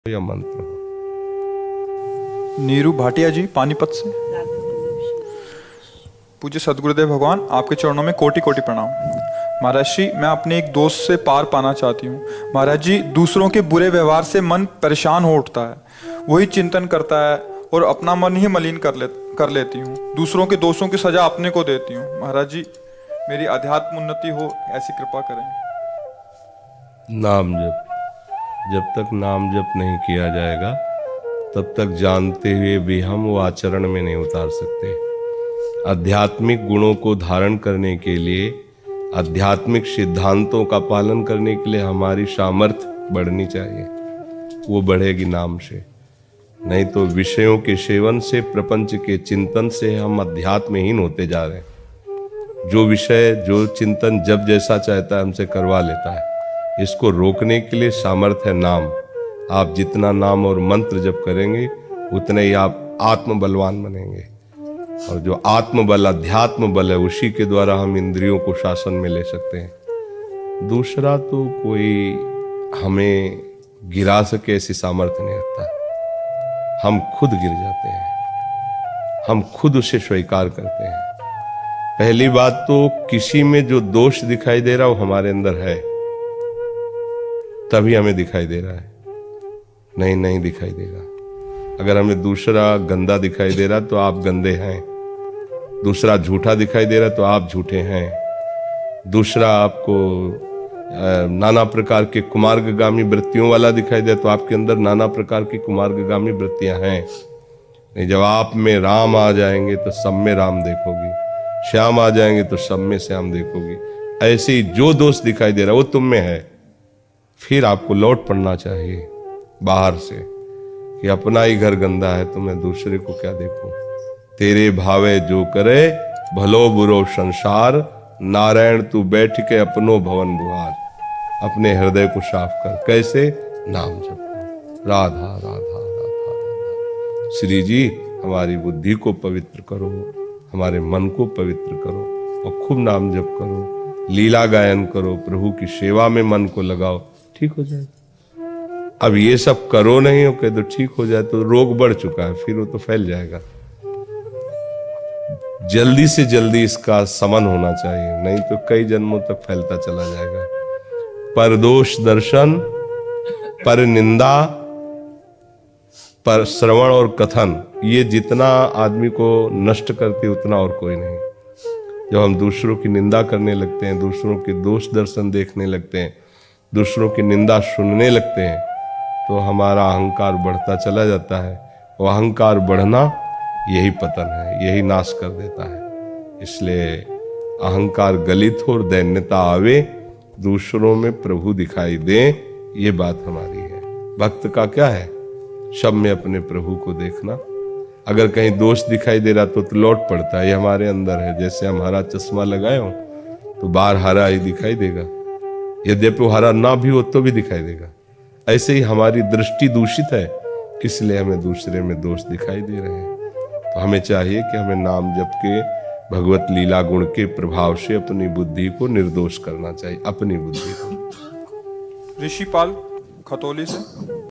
या मंत्र हो। नीरू भाटिया जी, पानीपत से। पूज्य सदगुरुदेव भगवान, आपके चरणों में कोटि कोटि प्रणाम। महाराज जी, मैं अपने एक दोस्त से पार पाना चाहती हूँ। महाराज जी, दूसरों के बुरे व्यवहार से मन परेशान हो उठता है, वही चिंतन करता है और अपना मन ही मलिन कर लेती हूँ। दूसरों के दोषों की सजा अपने को देती हूँ। महाराज जी, मेरी अध्यात्म उन्नति हो, ऐसी कृपा करें। नाम जप, जब तक नाम जप नहीं किया जाएगा तब तक जानते हुए भी हम वो आचरण में नहीं उतार सकते। आध्यात्मिक गुणों को धारण करने के लिए, आध्यात्मिक सिद्धांतों का पालन करने के लिए हमारी सामर्थ्य बढ़नी चाहिए। वो बढ़ेगी नाम से, नहीं तो विषयों के सेवन से, प्रपंच के चिंतन से हम अध्यात्महीन होते जा रहे हैं। जो विषय, जो चिंतन जब जैसा चाहता है हमसे करवा लेता है। इसको रोकने के लिए सामर्थ्य है नाम। आप जितना नाम और मंत्र जप करेंगे उतने ही आप आत्म बलवान बनेंगे, और जो आत्म बल, अध्यात्म बल है, उसी के द्वारा हम इंद्रियों को शासन में ले सकते हैं। दूसरा तो कोई हमें गिरा सके ऐसी सामर्थ्य नहीं रखता। हम खुद गिर जाते हैं, हम खुद उसे स्वीकार करते हैं। पहली बात तो किसी में जो दोष दिखाई दे रहा हो हमारे अंदर है, तभी हमें दिखाई दे रहा है, नहीं दिखाई देगा। अगर हमें दूसरा गंदा दिखाई दे रहा तो आप गंदे हैं, दूसरा झूठा दिखाई दे रहा तो आप झूठे हैं, दूसरा आपको नाना प्रकार के कुमार्गगामी वृत्तियों वाला दिखाई दे तो आपके अंदर नाना प्रकार की कुमार्गगामी वृत्तियां हैं। नहीं, जब आप में राम आ जाएंगे तो सब में राम देखोगी, श्याम आ जाएंगे तो सब में श्याम देखोगी। ऐसे ही जो दोष दिखाई दे रहा वो तुम में है। फिर आपको लौट पड़ना चाहिए बाहर से कि अपना ही घर गंदा है तो मैं दूसरे को क्या देखूं। तेरे भावे जो करे, भलो बुरो संसार, नारायण तू बैठ के अपनो भवन बुहार। अपने हृदय को साफ कर। कैसे? नाम जप। राधा राधा राधा राधा। श्री जी, हमारी बुद्धि को पवित्र करो, हमारे मन को पवित्र करो और खूब नाम जप करो, लीला गायन करो, प्रभु की सेवा में मन को लगाओ, ठीक हो जाएगा। अब ये सब करो नहीं हो तो ठीक हो जाए तो रोग बढ़ चुका है, फिर वो तो फैल जाएगा। जल्दी से जल्दी इसका समन होना चाहिए, नहीं तो कई जन्मों तक फैलता चला जाएगा। पर दोष दर्शन, पर निंदा, पर श्रवण और कथन, ये जितना आदमी को नष्ट करती उतना और कोई नहीं। जब हम दूसरों की निंदा करने लगते हैं, दूसरों के दोष दर्शन देखने लगते हैं, दूसरों की निंदा सुनने लगते हैं, तो हमारा अहंकार बढ़ता चला जाता है। और अहंकार बढ़ना यही पतन है, यही नाश कर देता है। इसलिए अहंकार गलित हो और दैन्यता आवे, दूसरों में प्रभु दिखाई दे, ये बात हमारी है। भक्त का क्या है? सब में अपने प्रभु को देखना। अगर कहीं दोष दिखाई दे रहा तो लौट पड़ता है, ये हमारे अंदर है। जैसे हम हरा चश्मा लगाए हो तो बाहर हरा ही दिखाई देगा, यद्यपि हरा ना भी हो तो भी दिखाई देगा। ऐसे ही हमारी दृष्टि दूषित है, इसलिए हमें दूसरे में दोष दिखाई दे रहे हैं। तो हमें चाहिए कि हमें नाम जप के, भगवत लीला गुण के प्रभाव से अपनी बुद्धि को निर्दोष करना चाहिए, अपनी बुद्धि को। ऋषिपाल, खतौली से।